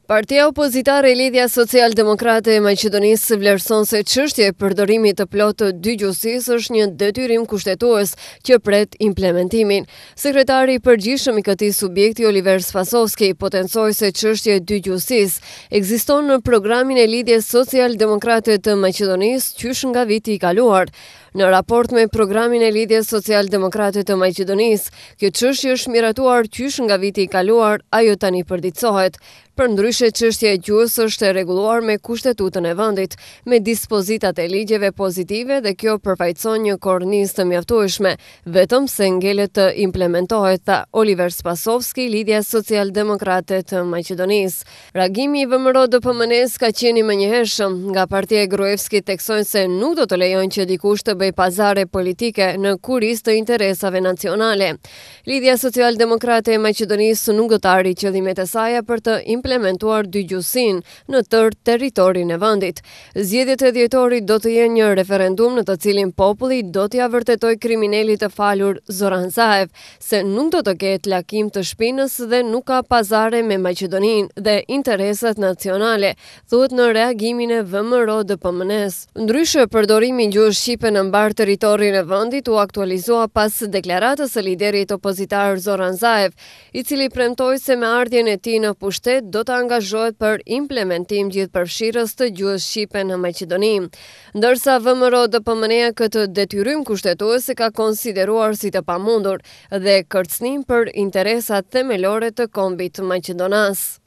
Partia opozitare Lidhja Social-Demokrate e Maqedonisë vlerëson se çështja e përdorimit të plotë të dygjuesisë është një detyrim kushtetues që pret implementimin. Sekretari i përgjithshëm i këtij subjekti Oliver Spasovski potencoi se çështja e dygjuesisë ekziston në programin e Lidhjes Social-Demokrate të Maqedonisë qysh nga viti i kaluar. Në raport me programin e Lidhjes Social-Demokrate të Maqedonisë, kjo çështje është miratuar qysh nga viti i kaluar, ajo tani përditësohet. Përndryshe, çështja e gjuhës është e rregulluar me kushtetutën e vendit, me dispozitat e ligjeve pozitive dhe kjo përfaqëson një kornizë të mjaftueshme, vetëm se ngelet të implementohet, tha Oliver Spasovski, Lidhja Social-Demokrate të Maqedonisë. Reagimi i VMRO-DPMN-s ka qenë i menjëhershëm. Nga partia e Gruevski theksojnë se nuk do të lejojnë që dikush të bëj pazare politike në kurisë të interesave nacionale. Lidhja Social-Demokrate e Maqedonisë nuk do të arrijë qëllimet e saj për të implementuar dygjuesinë në tërë territorin e vendit. Zgjedhjet e dhjetorit do të jenë një referendum në të cilin populli do t'ia vërtetojë kriminalit të falur Zoran Zaev se nuk do të ketë lakim të shpinës dhe nuk ka pazare me Maqedoninë dhe interesat nacionale, thuhet në reagimin e VMRO-DPMN-s. Ndryshe, përdorimi i gjuhës shqipe në mbar territorin e vendit u aktualizua pas deklaratës së liderit opozitar Zoran Zaev, i cili premtoi se me ardhjen e tij në pushtet do të angazhohet për implementim gjithëpërfshirës të gjuhës shqipe në Maqedoni. Ndërsa VMRO-DPMN-ja këtë detyrim kushtetues e ka konsideruar si të pamundur dhe kërcënim për interesat themelore të kombit maqedonas.